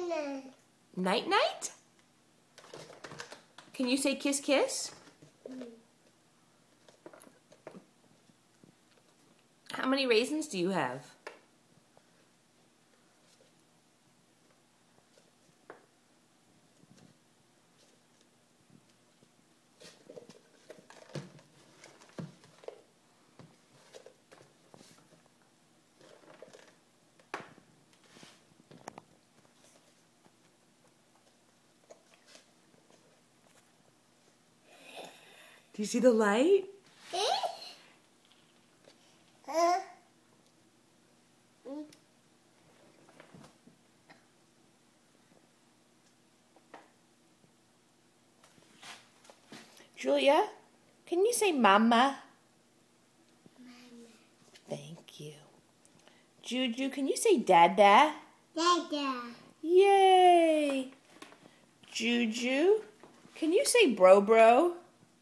Night night? Can you say kiss kiss? How many raisins do you have? Do you see the light? Julia, can you say mama? Mama. Thank you. Juju, can you say dada? Dada. Yay! Juju, can you say bro bro?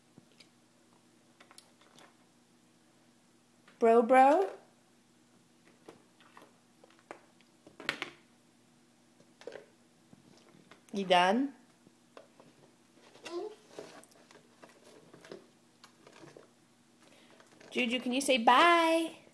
Bro bro? You done? Juju, can you say bye?